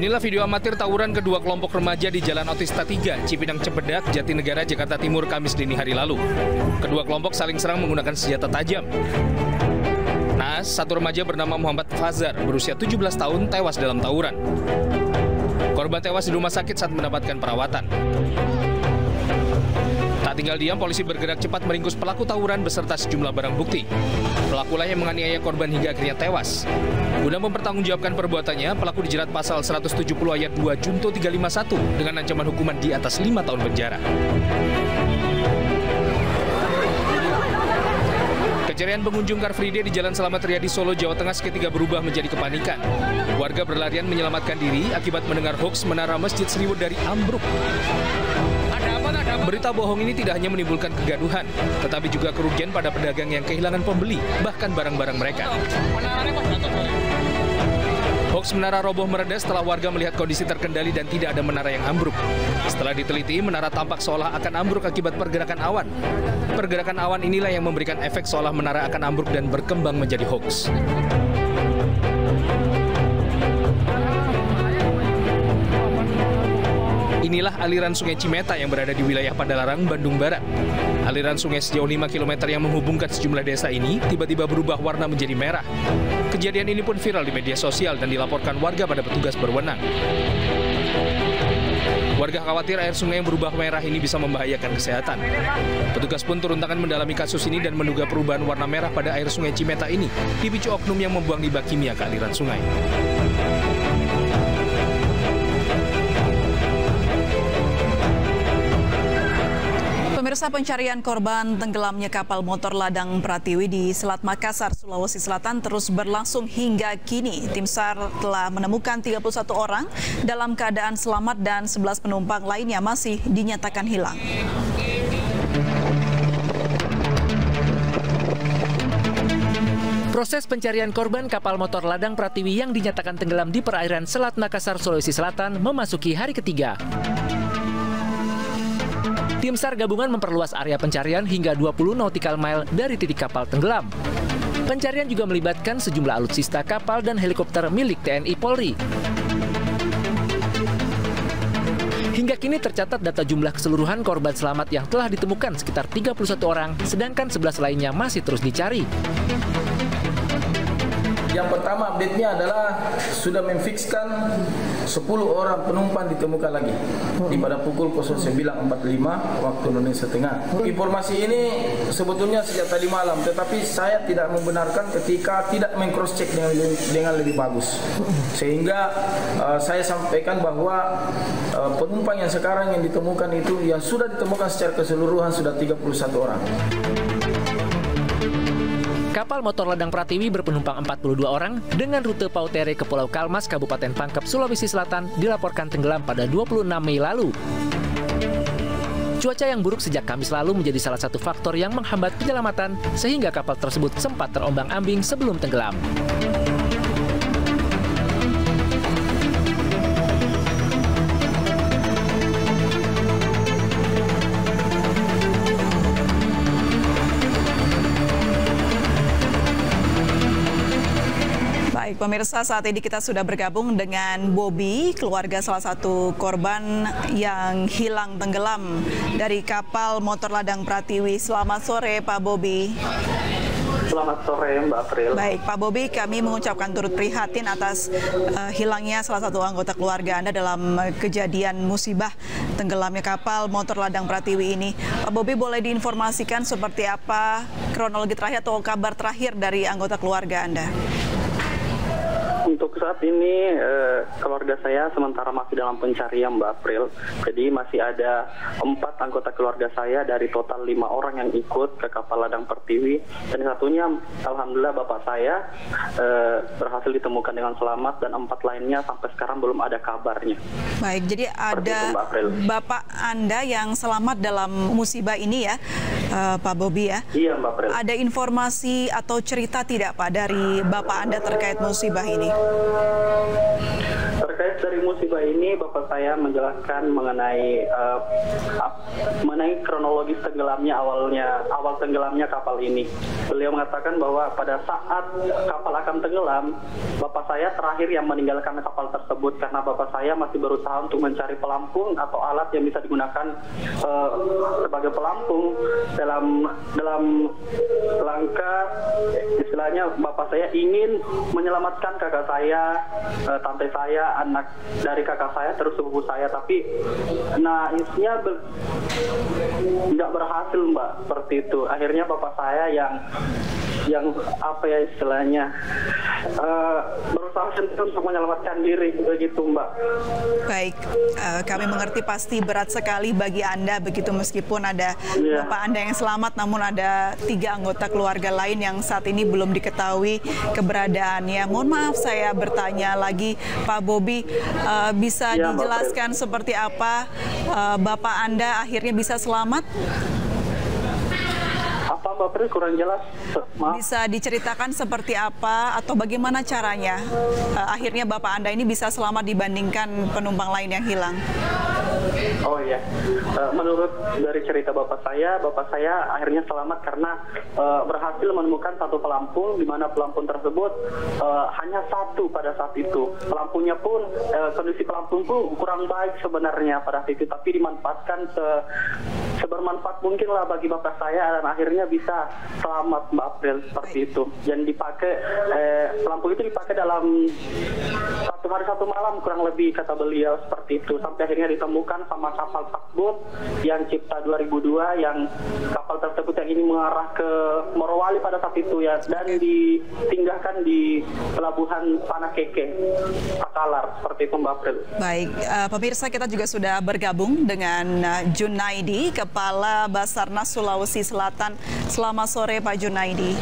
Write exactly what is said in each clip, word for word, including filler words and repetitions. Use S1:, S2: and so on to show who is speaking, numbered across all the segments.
S1: Inilah video amatir tawuran kedua kelompok remaja di Jalan Otista tiga, Cipinang Cempedak, Jatinegara, Jakarta Timur, Kamis dini hari lalu. Kedua kelompok saling serang menggunakan senjata tajam. Naas, satu remaja bernama Muhammad Fazar, berusia tujuh belas tahun, tewas dalam tawuran. Korban tewas di rumah sakit saat mendapatkan perawatan. Tak tinggal diam, polisi bergerak cepat meringkus pelaku tawuran beserta sejumlah barang bukti. Pelakulah yang menganiaya korban hingga akhirnya tewas. Guna mempertanggungjawabkan perbuatannya, pelaku dijerat pasal seratus tujuh puluh ayat dua Junto tiga lima satu dengan ancaman hukuman di atas lima tahun penjara. Keceriaan pengunjung Car Free Day di Jalan Selamat Riyadi, Solo, Jawa Tengah seketika berubah menjadi kepanikan. Warga berlarian menyelamatkan diri akibat mendengar hoaks menara Masjid Sriwedari ambruk. Berita bohong ini tidak hanya menimbulkan kegaduhan, tetapi juga kerugian pada pedagang yang kehilangan pembeli, bahkan barang-barang mereka. Hoaks menara roboh mereda setelah warga melihat kondisi terkendali dan tidak ada menara yang ambruk. Setelah diteliti, menara tampak seolah akan ambruk akibat pergerakan awan. Pergerakan awan inilah yang memberikan efek seolah menara akan ambruk dan berkembang menjadi hoaks. Inilah aliran Sungai Cimeta yang berada di wilayah Padalarang, Bandung Barat. Aliran sungai sejauh lima kilometer yang menghubungkan sejumlah desa ini tiba-tiba berubah warna menjadi merah. Kejadian ini pun viral di media sosial dan dilaporkan warga pada petugas berwenang. Warga khawatir air sungai yang berubah merah ini bisa membahayakan kesehatan. Petugas pun turun tangan mendalami kasus ini dan menduga perubahan warna merah pada air Sungai Cimeta ini dipicu oknum yang membuang limbah kimia ke aliran sungai.
S2: Pemirsa, pencarian korban tenggelamnya kapal motor ladang Pratiwi di Selat Makassar, Sulawesi Selatan terus berlangsung hingga kini. Tim SAR telah menemukan tiga puluh satu orang dalam keadaan selamat dan sebelas penumpang lainnya masih dinyatakan hilang.
S3: Proses pencarian korban kapal motor ladang Pratiwi yang dinyatakan tenggelam di perairan Selat Makassar, Sulawesi Selatan memasuki hari ketiga. Tim SAR gabungan memperluas area pencarian hingga dua puluh nautical mile dari titik kapal tenggelam. Pencarian juga melibatkan sejumlah alutsista kapal dan helikopter milik T N I Polri. Hingga kini tercatat data jumlah keseluruhan korban selamat yang telah ditemukan sekitar tiga puluh satu orang, sedangkan sebelas lainnya masih terus dicari.
S4: Yang pertama update-nya adalah sudah memfikskan sepuluh orang penumpang ditemukan lagi di pada pukul sembilan empat puluh lima waktu Indonesia Tengah. Informasi ini sebetulnya sejak tadi malam, tetapi saya tidak membenarkan ketika tidak meng-cross check dengan, dengan lebih bagus. Sehingga uh, saya sampaikan bahwa uh, penumpang yang sekarang yang ditemukan itu yang sudah ditemukan secara keseluruhan sudah tiga puluh satu orang.
S3: Kapal motor ladang Pratiwi berpenumpang empat puluh dua orang dengan rute Pautere ke Pulau Kalmas, Kabupaten Pangkep, Sulawesi Selatan dilaporkan tenggelam pada dua puluh enam Mei lalu. Cuaca yang buruk sejak Kamis lalu menjadi salah satu faktor yang menghambat penyelamatan sehingga kapal tersebut sempat terombang-ambing sebelum tenggelam.
S2: Baik, pemirsa, saat ini kita sudah bergabung dengan Bobi, keluarga salah satu korban yang hilang tenggelam dari kapal motor ladang Pratiwi. Selamat sore, Pak Bobi.
S5: Selamat sore, Mbak April.
S2: Baik, Pak Bobi, kami mengucapkan turut prihatin atas uh, hilangnya salah satu anggota keluarga Anda dalam uh, kejadian musibah tenggelamnya kapal motor ladang Pratiwi ini. Pak Bobi, boleh diinformasikan seperti apa kronologi terakhir atau kabar terakhir dari anggota keluarga Anda?
S5: Untuk saat ini eh, keluarga saya sementara masih dalam pencarian, Mbak April. Jadi masih ada empat anggota keluarga saya dari total lima orang yang ikut ke kapal ladang Pratiwi. Dan satunya, alhamdulillah, bapak saya eh, berhasil ditemukan dengan selamat dan empat lainnya sampai sekarang belum ada kabarnya.
S2: Baik, jadi ada itu, bapak Anda yang selamat dalam musibah ini ya, uh, Pak Bobi ya?
S5: Iya, Mbak April.
S2: Ada informasi atau cerita tidak Pak dari bapak Anda terkait musibah ini?
S5: Terkait dari musibah ini Bapak saya menjelaskan mengenai uh, mengenai kronologis tenggelamnya awalnya awal tenggelamnya kapal ini. Beliau mengatakan bahwa pada saat kapal akan tenggelam, Bapak saya terakhir yang meninggalkan kapal tersebut karena Bapak saya masih berusaha untuk mencari pelampung atau alat yang bisa digunakan uh, sebagai pelampung dalam dalam langkah istilahnya Bapak saya ingin menyelamatkan kakak saya, uh, tante saya, anak dari kakak saya terus sepupu saya, tapi naisnya ber, nggak berhasil Mbak, seperti itu. Akhirnya Bapak saya yang yang apa ya istilahnya uh, berusaha sendiri untuk menyelamatkan diri begitu Mbak.
S2: Baik, uh, kami mengerti pasti berat sekali bagi Anda begitu, meskipun ada yeah. Bapak Anda yang selamat, namun ada tiga anggota keluarga lain yang saat ini belum diketahui keberadaannya. Mohon maaf saya bertanya lagi Pak Bobi, uh, bisa yeah, dijelaskan seperti apa uh, Bapak Anda akhirnya bisa selamat?
S5: Apa Mbak Pri, kurang jelas? Maaf.
S2: Bisa diceritakan seperti apa atau bagaimana caranya uh, akhirnya Bapak Anda ini bisa selamat dibandingkan penumpang lain yang hilang?
S5: Oh iya, uh, menurut dari cerita Bapak saya, Bapak saya akhirnya selamat karena uh, berhasil menemukan satu pelampung, di mana pelampung tersebut uh, hanya satu pada saat itu. Pelampungnya pun, uh, kondisi pelampung pun kurang baik sebenarnya pada saat itu, tapi dimanfaatkan se sebermanfaat mungkin lah bagi Bapak saya, dan akhirnya bisa selamat Mbak April, seperti itu. Dan dipakai, eh, pelampung itu dipakai dalam satu hari satu malam kurang lebih kata beliau, seperti itu. Sampai akhirnya ditemukan sama kapal Takbut yang Cipta dua ribu dua, yang kapal tersebut yang ini mengarah ke Morowali pada saat itu ya, dan ditinggalkan di pelabuhan Panakeke, Takalar, seperti itu Mbak April.
S2: Baik, uh, pemirsa, kita juga sudah bergabung dengan uh, Junaidi, Kepala Basarnas Sulawesi Selatan. Selamat sore Pak Junaidi.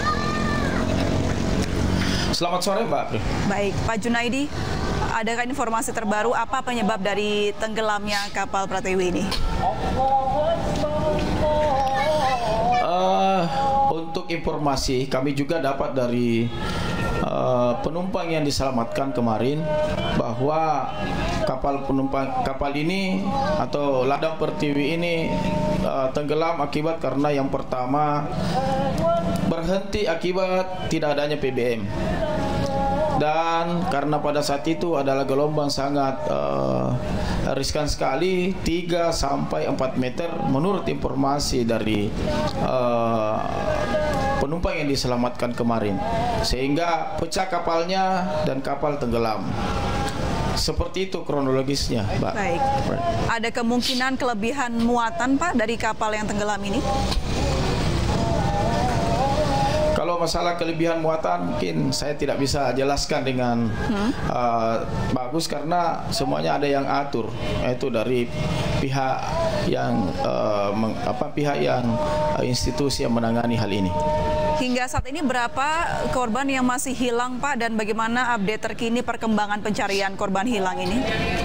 S4: Selamat sore Mbak April.
S2: Baik, Pak Junaidi, adakah informasi terbaru apa penyebab dari tenggelamnya kapal Pratiwi ini?
S4: Uh, untuk informasi kami juga dapat dari uh, penumpang yang diselamatkan kemarin bahwa kapal penumpang kapal ini atau Ladang Pertiwi ini uh, tenggelam akibat karena yang pertama berhenti akibat tidak adanya P B M. Dan karena pada saat itu adalah gelombang sangat uh, riskan sekali, tiga sampai empat meter menurut informasi dari uh, penumpang yang diselamatkan kemarin, sehingga pecah kapalnya dan kapal tenggelam. Seperti itu kronologisnya, Mbak.
S2: Baik. Ada kemungkinan kelebihan muatan Pak dari kapal yang tenggelam ini?
S4: Kalau masalah kelebihan muatan mungkin saya tidak bisa jelaskan dengan hmm. uh, bagus karena semuanya ada yang atur, yaitu dari pihak yang uh, meng, apa pihak yang uh, institusi yang menangani hal ini.
S2: Hingga saat ini berapa korban yang masih hilang Pak, dan bagaimana update terkini perkembangan pencarian korban hilang ini?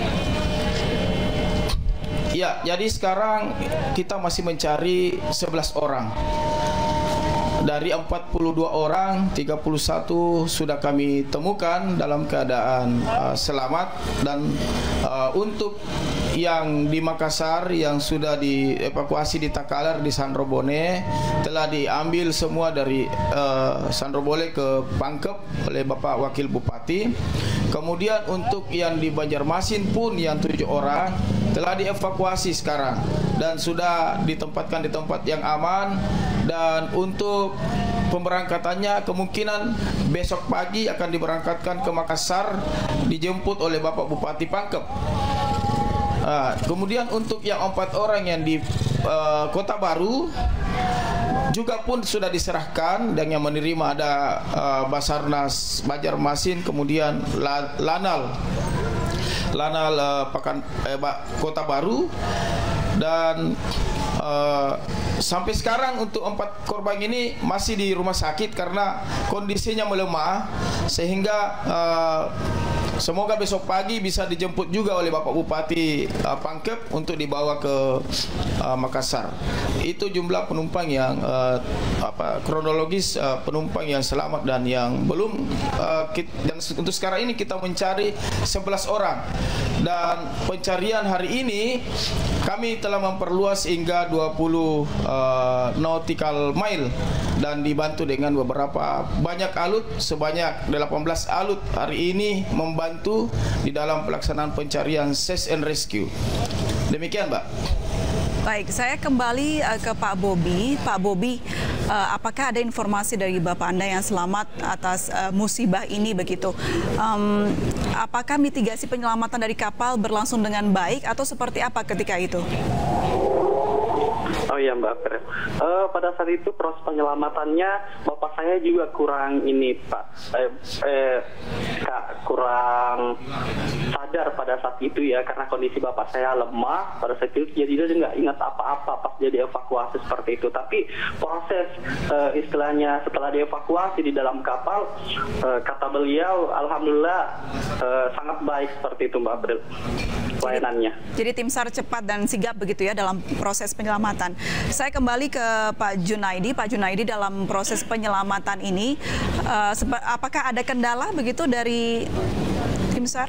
S4: Ya, jadi sekarang kita masih mencari sebelas orang. Dari empat puluh dua orang, tiga puluh satu sudah kami temukan dalam keadaan uh, selamat, dan uh, untuk yang di Makassar yang sudah dievakuasi di Takalar, di Sandrobone, telah diambil semua dari uh, Sandrobone ke Pangkep oleh Bapak Wakil Bupati. Kemudian untuk yang di Banjarmasin pun yang tujuh orang telah dievakuasi sekarang dan sudah ditempatkan di tempat yang aman. Dan untuk pemberangkatannya kemungkinan besok pagi akan diberangkatkan ke Makassar, dijemput oleh Bapak Bupati Pangkep. Nah, kemudian untuk yang empat orang yang di uh, Kota Baru juga pun sudah diserahkan, dan yang menerima ada uh, Basarnas Banjarmasin, kemudian La, Lanal Lanal uh, Pakan eh, Kota Baru, dan uh, sampai sekarang untuk empat korban ini masih di rumah sakit karena kondisinya melemah, sehingga uh, Semoga besok pagi bisa dijemput juga oleh Bapak Bupati uh, Pangkep untuk dibawa ke uh, Makassar. Itu jumlah penumpang yang uh, apa kronologis uh, penumpang yang selamat dan yang belum uh, kita, dan untuk sekarang ini kita mencari sebelas orang dan pencarian hari ini kami telah memperluas hingga dua puluh uh, nautical mile dan dibantu dengan beberapa banyak alut sebanyak delapan belas alut hari ini membantu di dalam pelaksanaan pencarian search and rescue. Demikian, Mbak.
S2: Baik, saya kembali uh, ke Pak Bobi. Pak Bobi, uh, apakah ada informasi dari Bapak Anda yang selamat atas uh, musibah ini begitu? Um, apakah mitigasi penyelamatan dari kapal berlangsung dengan baik atau seperti apa ketika itu?
S5: Oh iya Mbak April. Uh, pada saat itu proses penyelamatannya bapak saya juga kurang ini Pak, eh, eh, Kak, kurang sadar pada saat itu ya karena kondisi bapak saya lemah pada saat itu jadi dia nggak ingat apa-apa pas jadi evakuasi seperti itu. Tapi proses uh, istilahnya setelah dievakuasi di dalam kapal, uh, kata beliau, alhamdulillah uh, sangat baik seperti itu Mbak April pelayanannya.
S2: Jadi, jadi tim SAR cepat dan sigap begitu ya dalam proses penyelamatan. Saya kembali ke Pak Junaidi. Pak Junaidi, dalam proses penyelamatan ini, uh, apakah ada kendala begitu dari tim SAR?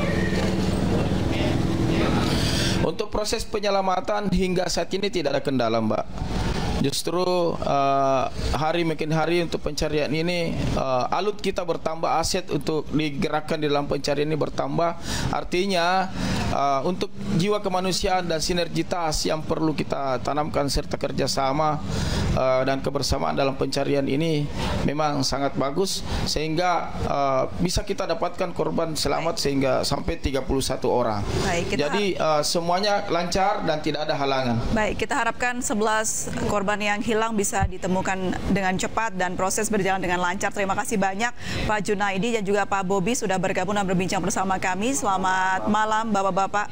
S4: Untuk proses penyelamatan hingga saat ini tidak ada kendala, Mbak. Justru uh, hari makin hari untuk pencarian ini uh, alut kita bertambah, aset untuk digerakkan di dalam pencarian ini bertambah. Artinya uh, untuk jiwa kemanusiaan dan sinergitas yang perlu kita tanamkan serta kerjasama uh, dan kebersamaan dalam pencarian ini memang sangat bagus sehingga uh, bisa kita dapatkan korban selamat sehingga sampai tiga puluh satu orang.
S2: Baik, kita
S4: Jadi uh, semuanya lancar dan tidak ada halangan.
S2: Baik, kita harapkan sebelas korban yang hilang bisa ditemukan dengan cepat dan proses berjalan dengan lancar. Terima kasih banyak Pak Junaidi dan juga Pak Bobi sudah bergabung dan berbincang bersama kami. Selamat malam Bapak-Bapak.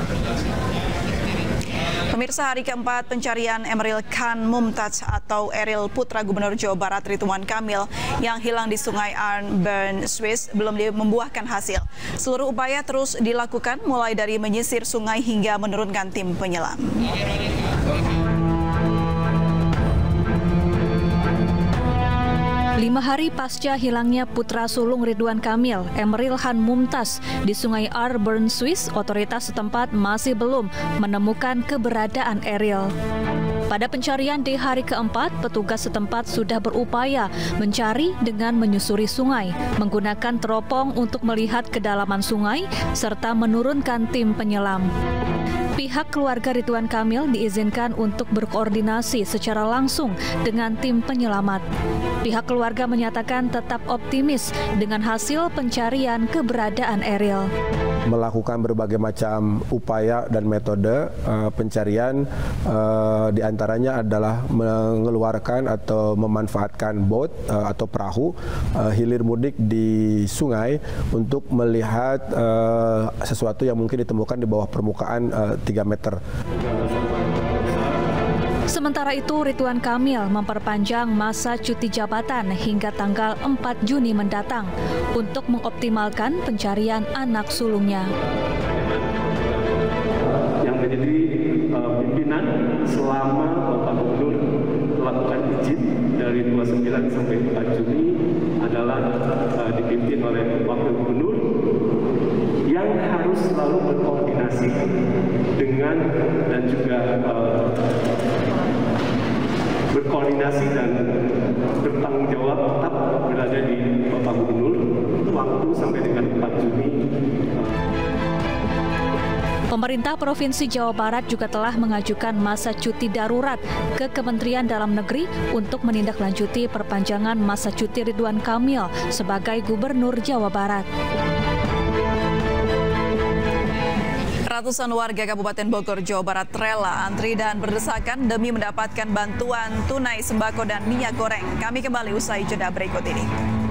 S2: Pemirsa, hari keempat pencarian Emeril Khan Mumtaz atau Eril putra Gubernur Jawa Barat Ridwan Kamil yang hilang di Sungai Arn, Bern, Swiss belum membuahkan hasil. Seluruh upaya terus dilakukan mulai dari menyisir sungai hingga menurunkan tim penyelam.
S6: Lima hari pasca hilangnya putra sulung Ridwan Kamil, Emeril Khan Mumtaz, di Sungai Arn, Bern, Swiss, otoritas setempat masih belum menemukan keberadaan Eril. Pada pencarian di hari keempat, petugas setempat sudah berupaya mencari dengan menyusuri sungai, menggunakan teropong untuk melihat kedalaman sungai, serta menurunkan tim penyelam. Pihak keluarga Ridwan Kamil diizinkan untuk berkoordinasi secara langsung dengan tim penyelamat. Pihak keluarga menyatakan tetap optimis dengan hasil pencarian keberadaan Eril.
S7: Melakukan berbagai macam upaya dan metode uh, pencarian, uh, diantaranya adalah mengeluarkan atau memanfaatkan boat uh, atau perahu uh, hilir mudik di sungai untuk melihat uh, sesuatu yang mungkin ditemukan di bawah permukaan uh, tiga meter.
S6: Sementara itu, Ridwan Kamil memperpanjang masa cuti jabatan hingga tanggal empat Juni mendatang untuk mengoptimalkan pencarian anak sulungnya.
S8: Yang menjadi uh, pimpinan selama Bapak Gubernur melakukan izin dari dua puluh sembilan sampai empat Juni adalah uh, dipimpin oleh Wakil Gubernur yang harus selalu berkoordinasi dengan dan juga uh, berkoordinasi dan bertanggung jawab tetap berada di Bapak Gubernur waktu sampai dengan empat Juni.
S6: Pemerintah Provinsi Jawa Barat juga telah mengajukan masa cuti darurat ke Kementerian Dalam Negeri untuk menindaklanjuti perpanjangan masa cuti Ridwan Kamil sebagai Gubernur Jawa Barat.
S2: Ratusan warga Kabupaten Bogor, Jawa Barat rela antri dan berdesakan demi mendapatkan bantuan tunai sembako dan minyak goreng. Kami kembali usai jeda berikut ini.